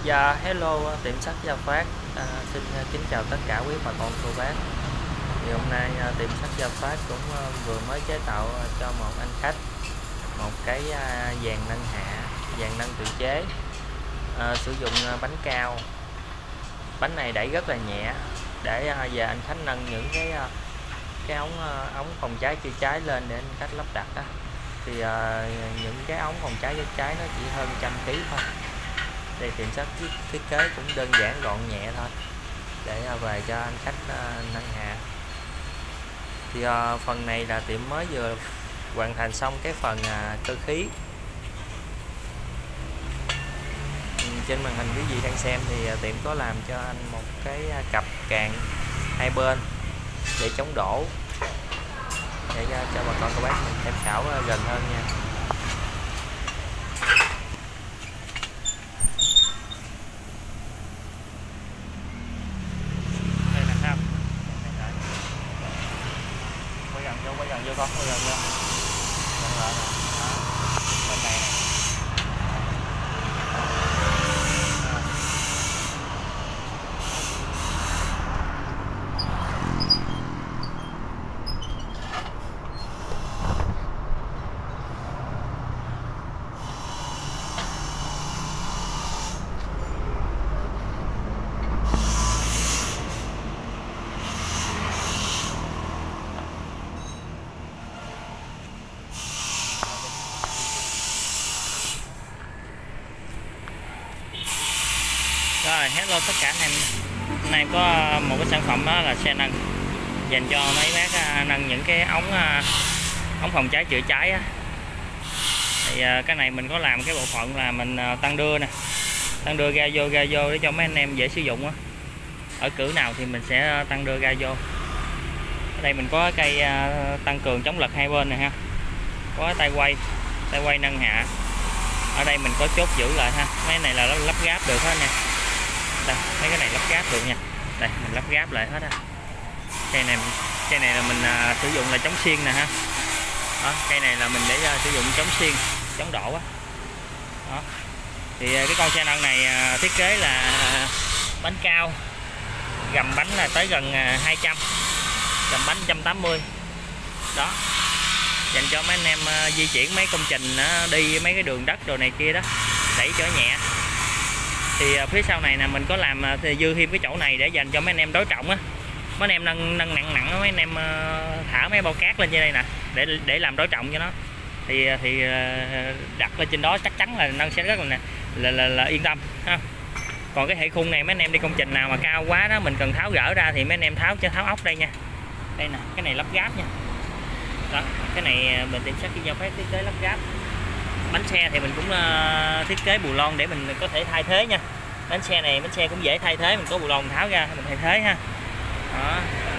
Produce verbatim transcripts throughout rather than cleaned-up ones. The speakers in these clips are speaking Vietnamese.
Dạ hello, tiệm sắt Gia Phát. À, xin kính chào tất cả quý bà con cô bác. Thì hôm nay à, tiệm sắt Gia Phát cũng à, vừa mới chế tạo à, cho một anh khách một cái à, dàn nâng hạ, dàn nâng tự chế, à, sử dụng à, bánh cao. Bánh này đẩy rất là nhẹ để à, giờ anh khách nâng những cái à, cái ống à, ống phòng cháy chữa cháy lên để anh khách lắp đặt á. Thì à, những cái ống phòng cháy chữa cháy nó chỉ hơn trăm ký thôi. Đây tiệm sắt thiết, thiết kế cũng đơn giản gọn nhẹ thôi để về cho anh khách uh, nâng hạ. Thì uh, phần này là tiệm mới vừa hoàn thành xong cái phần uh, cơ khí. Trên màn hình quý vị đang xem thì uh, tiệm có làm cho anh một cái uh, cặp càng hai bên để chống đổ, để uh, cho bà con cô bác mình tham khảo uh, gần hơn nha. Quay gần vô con, quay gần vô gần lại nè. Đó. Bên này nè. Rồi, hello tất cả anh em. Hôm nay có một cái sản phẩm đó là xe nâng dành cho mấy bác nâng những cái ống ống phòng cháy chữa cháy á. Thì cái này mình có làm cái bộ phận là mình tăng đưa nè, tăng đưa ga vô ga vô để cho mấy anh em dễ sử dụng á. Ở cử nào thì mình sẽ tăng đưa ga vô. Ở đây mình có cây tăng cường chống lật hai bên này ha, có tay quay tay quay nâng hạ. Ở đây mình có chốt giữ lại ha, mấy này là lắp ráp được hết nè. Đây, mấy cái này lắp ráp được nha. Đây mình lắp ráp lại hết á. Cây này cây này là mình à, sử dụng là chống xiên nè ha. Đó, cây này là mình để à, sử dụng chống xiên, chống đổ á. Đó. Thì à, cái con xe nâng này à, thiết kế là à, bánh cao, gầm bánh là tới gần à, hai trăm, gầm bánh một trăm tám mươi. Đó. Dành cho mấy anh em à, di chuyển mấy công trình à, đi mấy cái đường đất đồ này kia đó, đẩy chở nhẹ. Thì phía sau này nè mình có làm thì dư thêm cái chỗ này để dành cho mấy anh em đối trọng á, mấy anh em nâng nâng nặng nặng mấy anh em thả mấy bao cát lên trên đây nè để để làm đối trọng cho nó, thì thì đặt lên trên đó chắc chắn là nâng sẽ rất là là, là, là yên tâm ha. Còn cái hệ khung này mấy anh em đi công trình nào mà cao quá đó mình cần tháo gỡ ra thì mấy anh em tháo cho tháo ốc đây nha. Đây nè, cái này lắp ráp nha. Đó, cái này mình tiệm sắt Gia Phát thiết kế lắp ráp. Bánh xe thì mình cũng uh, thiết kế bù lon để mình có thể thay thế nha. Bánh xe này bánh xe cũng dễ thay thế, mình có bù lon tháo ra mình thay thế ha. Đó.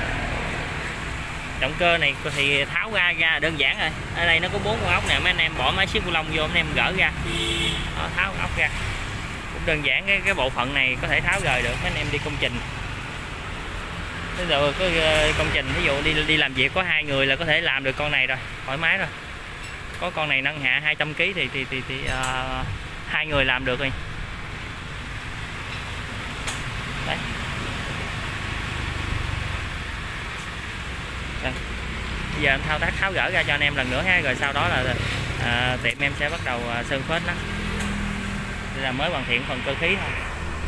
Động cơ này thì tháo ra ra đơn giản rồi. Ở đây nó có bốn con ốc nè, mấy anh em bỏ máy xếp bù lon vô, anh em gỡ ra. Đó, tháo ốc ra. Cũng đơn giản, cái cái bộ phận này có thể tháo rời được mấy anh em đi công trình. Bây giờ có công trình ví dụ đi đi làm việc có hai người là có thể làm được con này rồi, thoải mái rồi. Có con này nâng hạ hai trăm ký thì thì thì, thì uh, hai người làm được rồi. Đấy. Đây. Bây giờ em thao tác tháo gỡ ra cho anh em lần nữa ha, rồi sau đó là uh, tiệm em sẽ bắt đầu uh, sơn phết nó. Đây là mới hoàn thiện phần cơ khí thôi.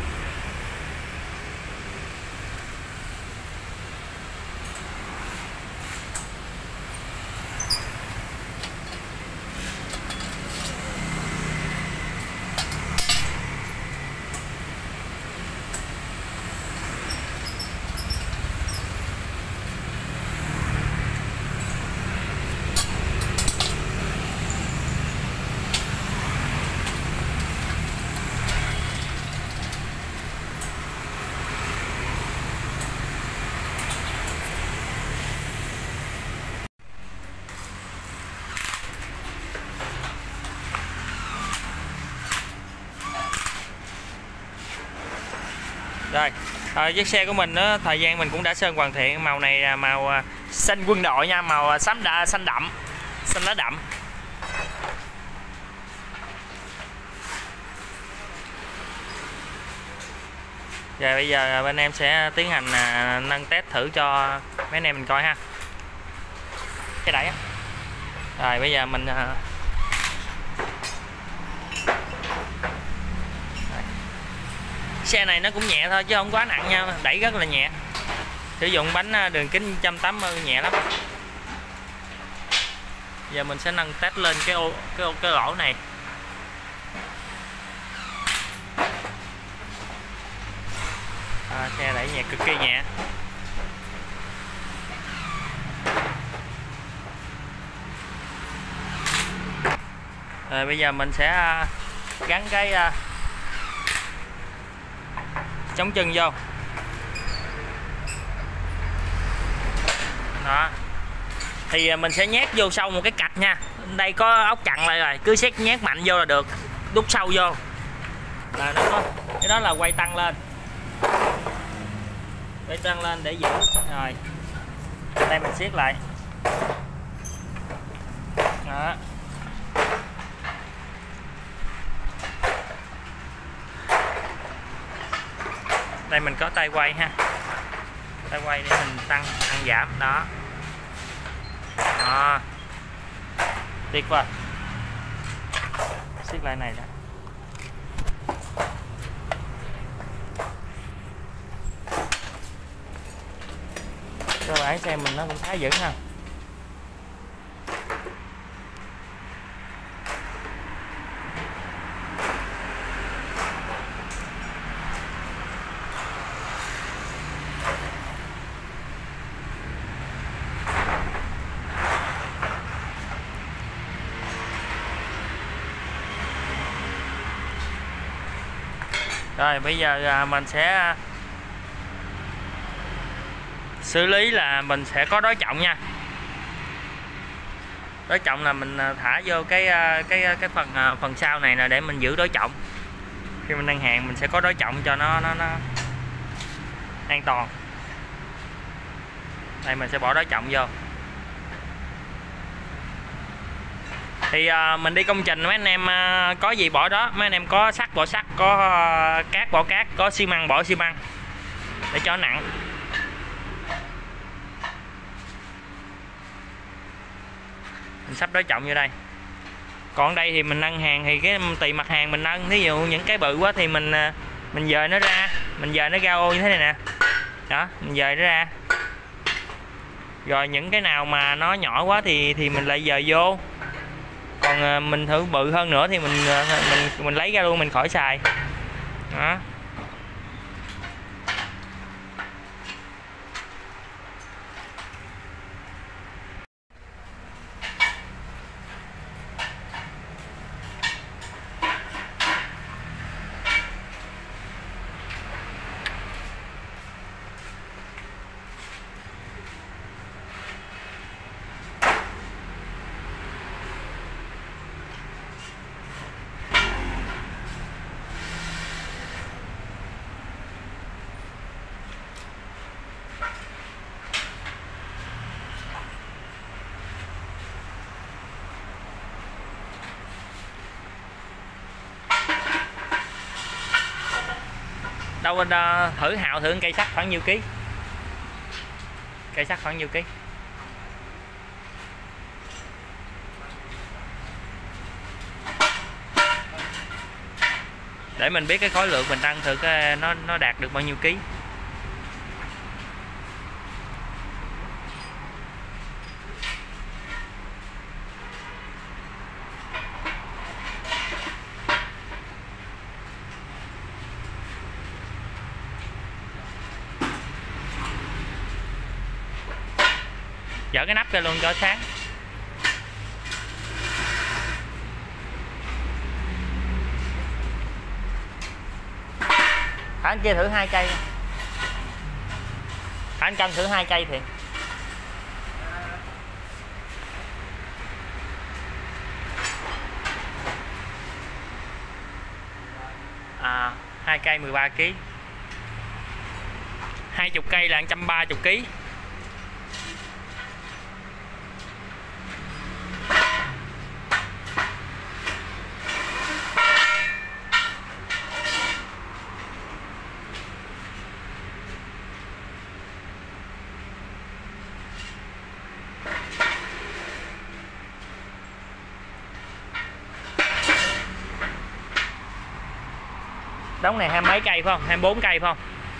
Rồi, à, chiếc xe của mình đó, thời gian mình cũng đã sơn hoàn thiện. Màu này là màu xanh quân đội nha, màu xám đa, xanh đậm, xanh lá đậm. Rồi bây giờ bên em sẽ tiến hành à, nâng test thử cho mấy anh em mình coi ha. Cái đẩy á. Rồi bây giờ mình à... xe này nó cũng nhẹ thôi chứ không quá nặng nha, đẩy rất là nhẹ. Sử dụng bánh đường kính một trăm tám mươi nhẹ lắm. Giờ mình sẽ nâng test lên cái ô cái ô, cái lỗ này. À, xe đẩy nhẹ, cực kỳ nhẹ. Rồi bây giờ mình sẽ gắn cái chống chân vô. Đó. Thì mình sẽ nhét vô sâu một cái cạch nha. Đây có ốc chặn lại rồi, cứ xét nhét mạnh vô là được. Đút sâu vô. Là nó có cái đó là quay tăng lên. Quay tăng lên để giữ. Rồi. Đây mình siết lại. Đó. Đây mình có tay quay ha. Tay quay để mình tăng tăng giảm đó. Đó. Tuyệt vời. Siết lại này đó. Cơ bản xe mình nó cũng khá vững ha. Rồi bây giờ mình sẽ xử lý là mình sẽ có đối trọng nha. Đối trọng là mình thả vô cái cái cái phần phần sau này là để mình giữ đối trọng. Khi mình nâng hàng mình sẽ có đối trọng cho nó nó nó an toàn. Đây mình sẽ bỏ đối trọng vô. Thì à, mình đi công trình mấy anh em à, có gì bỏ đó, mấy anh em có sắt bỏ sắt, có à, cát bỏ cát, có xi măng bỏ xi măng để cho nặng. Mình sắp đối trọng vô đây. Còn đây thì mình nâng hàng thì cái tùy mặt hàng mình nâng, ví dụ những cái bự quá thì mình mình dời nó ra, mình dời nó ra ô như thế này nè. Đó, mình dời nó ra. Rồi những cái nào mà nó nhỏ quá thì thì mình lại dời vô. Còn mình thử bự hơn nữa thì mình mình mình lấy ra luôn, mình khỏi xài. Đó. Đâu anh thử Hào thử cây sắt khoảng nhiêu ký? Cây sắt khoảng nhiêu ký? Để mình biết cái khối lượng mình tăng thử cái nó nó đạt được bao nhiêu ký. Dỡ cái nắp ra luôn cho sáng. Anh kia thử hai cây. Anh canh thử hai cây thì. À, hai cây mười ba ký. hai mươi cây là một trăm ba mươi ký. Đống này hai mấy cây phải không? hai mươi bốn cây phải không?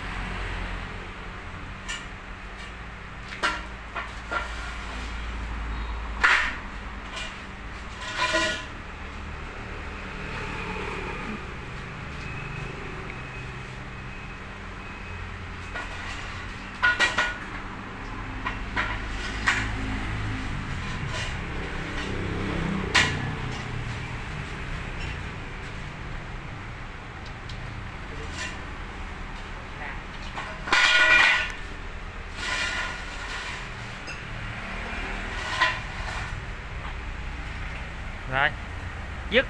Rồi, dứt.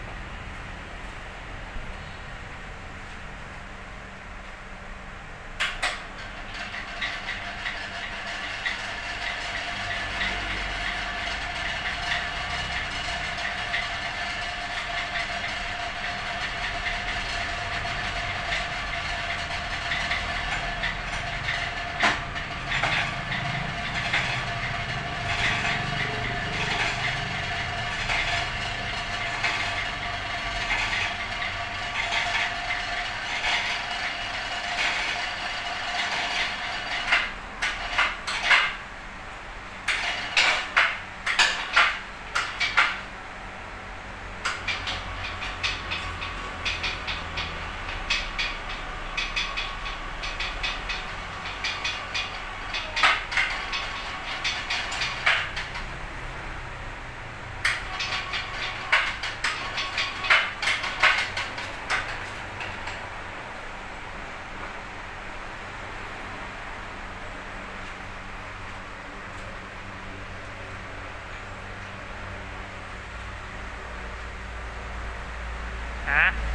Hả?